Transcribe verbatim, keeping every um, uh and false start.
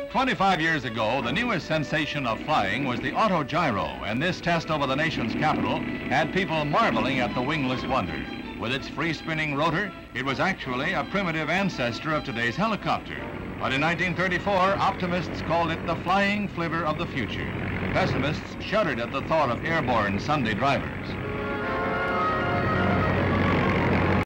twenty-five years ago, the newest sensation of flying was the autogyro, and this test over the nation's capital had people marveling at the wingless wonder. With its free-spinning rotor, it was actually a primitive ancestor of today's helicopter. But in nineteen thirty-four, optimists called it the flying flivver of the future. Pessimists shuddered at the thought of airborne Sunday drivers.